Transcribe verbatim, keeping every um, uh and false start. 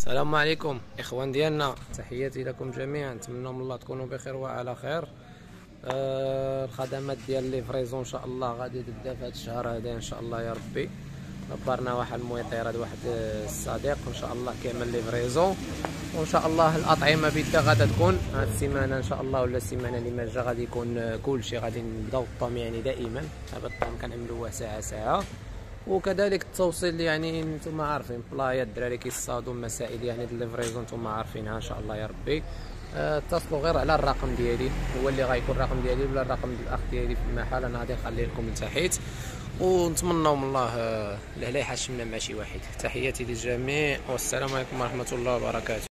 السلام عليكم اخوان ديالنا، تحياتي لكم جميعا. نتمنى من الله تكونوا بخير وعلى خير. آه الخدمات ديال ليفريزون ان شاء الله غادي تبدا في هذا الشهر هذا ان شاء الله يا ربي. دبرنا واحد المويطير هذا واحد الصديق ان شاء الله كيعمل ليفريزون، وان شاء الله الاطعمه بدا غادا تكون هاد السيمانه ان شاء الله ولا السيمانه اللي ما جا غادي يكون كلشي غادي نبداو الطوم يعني دائما. هذا الطوم كنعملوه ساعه ساعه، وكذلك التوصيل يعني نتوما عارفين بلايا الدراري كيصادوا مسائل يعني الليفريزون نتوما عارفينها ان شاء الله يا ربي. اتصلوا غير على الرقم ديالي، هو اللي غيكون الرقم ديالي ولا الرقم ديال الاخ ديالي في المحل، انا غادي نخليه لكم من تحت. ونتمنوا من الله لا لا يحشمنا مع شي واحد. تحياتي للجميع والسلام عليكم ورحمه الله وبركاته.